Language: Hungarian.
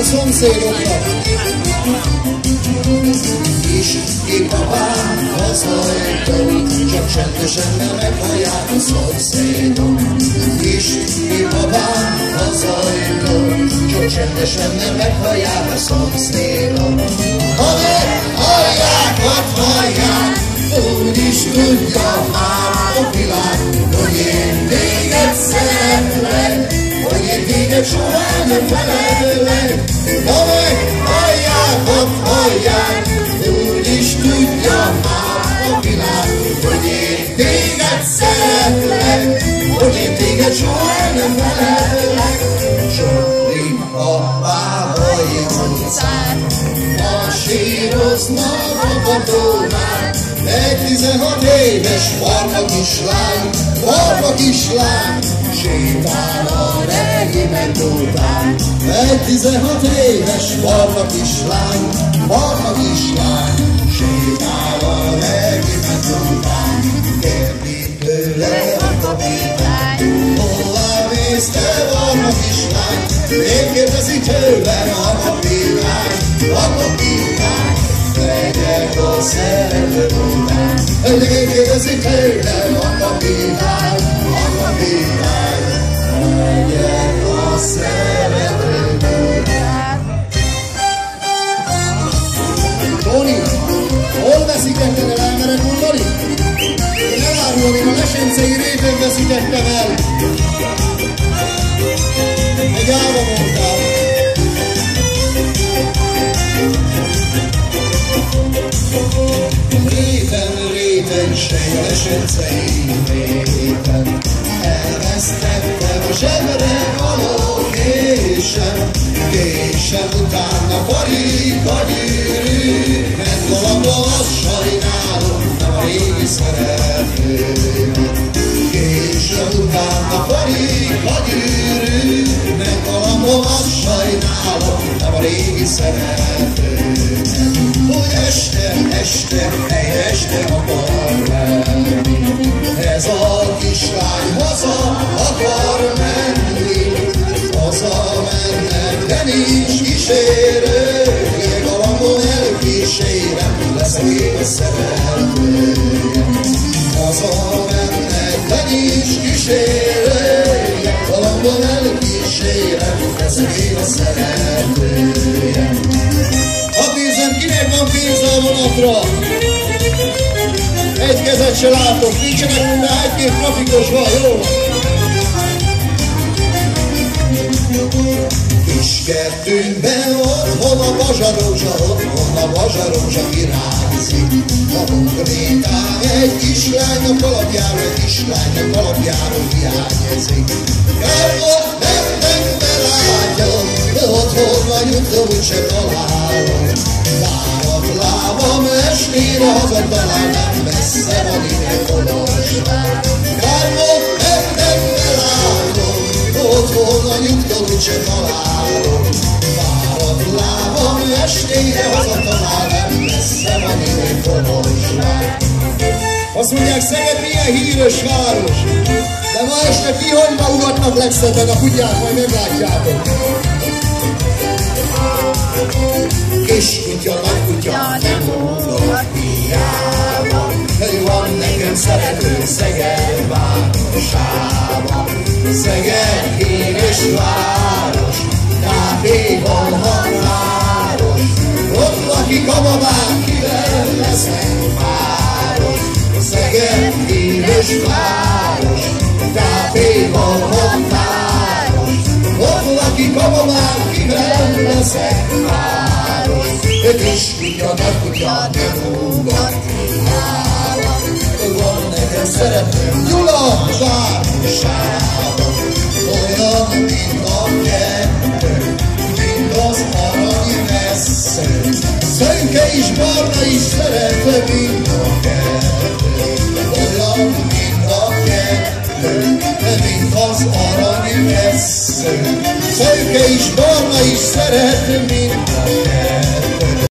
szomszédoknak. Kis babám hazajtó, csak csendesen nem meghallják a szomszédok. Kis babám hazajtó, csak csendesen nem meghallják a szomszédok. Ha meghallják, hadd hallják, úgyis tudja már a világ, hogy én téged szeretlek, hogy én téged soha nem felelek. Ha meghallják, hadd hallják, úgyis tudja már a világ, hogy én téged szeretlek, hogy én téged soha nem felelek. Zsollik apával jön utcán, masíroznak a tónál, egy 16 éves barna kislány, sétál a regiment után. Egy 16 éves barna kislány, sétál a regiment után. Kérdi tőle a kapitány, hová mész te barna kislány? Én kérdezi tőle a kapitány, megyek a szeretőd után. Én kérdezi tőle a kapitány, megyek a szeretőd után. Toni, hol veszítetted el, elmered mondani? Én elárulom, én a Lesencei réten veszítettem el. Egy álva mondtál. Réten, sej a Lesencei réten, elvesztettem a zsebre való késem utána parik a gyűrű, mert valamra azt sajnálom, nem a régi szeretőmet. Késem utána parik a gyűrű, mert valamra azt sajnálom, nem a régi szeretőmet. Hogy este akar menni, ez a kislány haza akar menni, haza menne, de nincs kísérője, galambon elkísérem, lesz a ég a szeretője. Haza menne, de nincs kísérője, galambon elkísérem, lesz a ég a szeretője. Hadd nézzem, kinek van pénze a vonatra? Egy kezet se látok, nincsenek hozzá, egy-két trafikos van, jó? Kis kertünkben otthon a bazsarózsa virágzik. A konkrétán egy kislánynak alapjáról hiányozik. Kárlott nem belátja, de otthon vagyunk, úgyse találom. Várat lábam estére hazatalál, nem messze van ide Kolozsvár. Kárlott nem belátom, otthon vagyunk, úgyse találom. Várat lábam estére hazatalál, nem messze van ide Kolozsvár. Azt mondják, Szeged milyen híres város, de ma este Kihonyba ugatnak legszebben, a kutyát majd meglátjátok. Kis kutya, nagy kutya, nem ugat hiába, ő van nekem szerető Szeged városában. Szeged híres város, tápéban határos, ott lakik a babám, kivel leszek páros. Szeged híres város, tápéban határos, ott lakik a babám, kivel leszek páros. Kis kutya, nagy kutya, nem ugat hiába, van nekem szeretőm Gyula városában. Olyan, mint a kettő, mint az arany vesző, szőke is, barna is szerető, mint a kettő. Olyan, mint a kettő, mint az arany vesző, szőke is, barna is szerető, mint